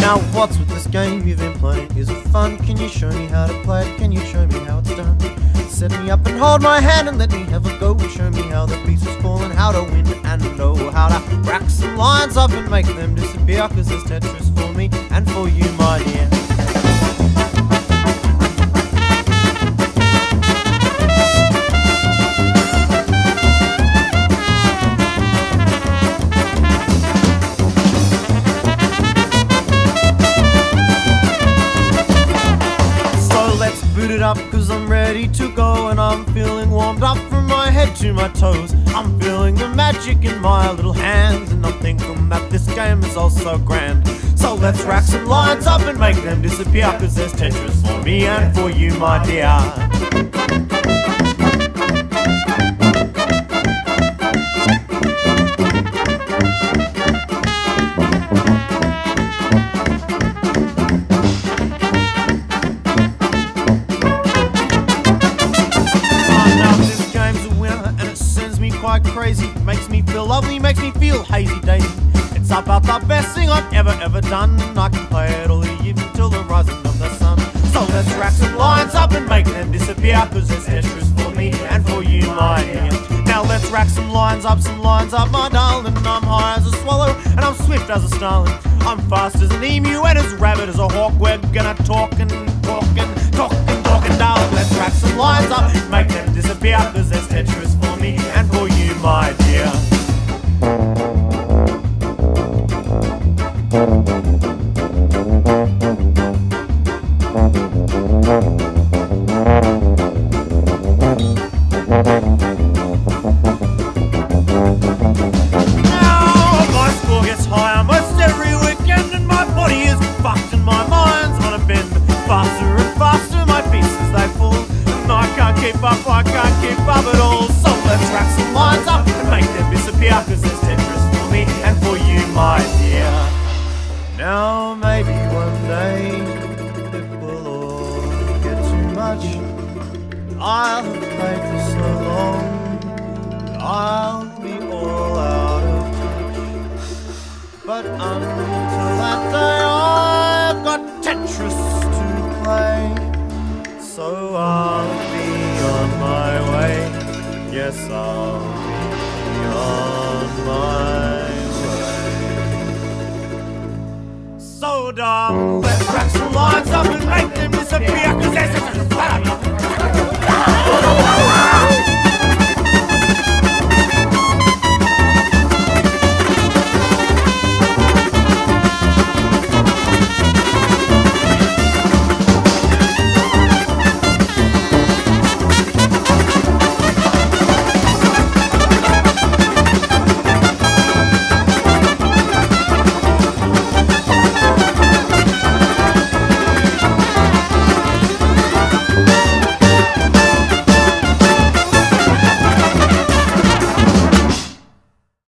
Now what's with this game you've been playing? Is it fun? Can you show me how to play it? Can you show me how it's done? Set me up and hold my hand and let me have a go. Show me how the pieces fall and how to win and know how to rack some lines up and make them disappear. Cause there's Tetris for me and for you, my dear. Boot it up cause I'm ready to go, and I'm feeling warmed up from my head to my toes. I'm feeling the magic in my little hands, and I'm thinking that this game is all so grand. So let's rack some lines up and make them disappear, cause there's Tetris for me and for you, my dear. Quite crazy, makes me feel lovely, makes me feel hazy daisy. It's about the best thing I've ever done. I can play it all evening till the rising of the sun. So let's rack some lines up and make them disappear, cause there's Tetris for me and for you, my dear. Now let's rack some lines up, my darling. I'm high as a swallow and I'm swift as a starling. I'm fast as an emu and as rabid as a hawk. We're gonna talk and talk and talk and talk and darling. Let's rack some lines up, make them disappear, cause there's Tetris for me and for you, my dear. Now my score gets higher most every weekend, and my body is fucked and my mind's on a bend. Faster and faster my pieces they fall, and I can't keep up at all. So let's rack some lines up and make them disappear, cause there's Tetris for me and for you, my dear. Now maybe one day it will all get too much. I'll have played for so long that I'll be all out of touch. But until that day I've got Tetris to play. So I'll be on my way. Yes, I'll be on my way. So darling, let's rack some lines up and make them disappear, cause there's